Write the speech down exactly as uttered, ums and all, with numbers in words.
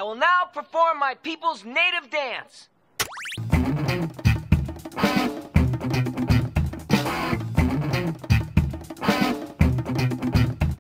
I will now perform my people's native dance.